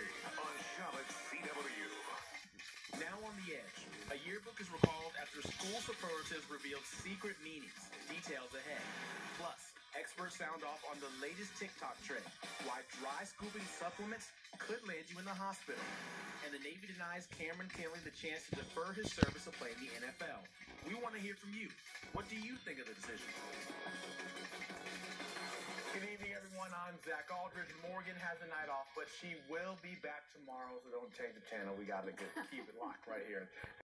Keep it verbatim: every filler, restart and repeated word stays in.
Curry on Charlotte C W. Now on the edge, a yearbook is recalled after school superlatives revealed secret meanings. Details ahead. Plus, experts sound off on the latest TikTok trend, why dry scooping supplements could land you in the hospital. And the Navy denies Cameron Kinley the chance to defer his service to play in the N F L. We want to hear from you. What do you think of the decision? Good evening, everyone. I'm Zach Aldridge. Morgan has a night off, but she will be back tomorrow, so don't change the channel. We got to keep it locked right here.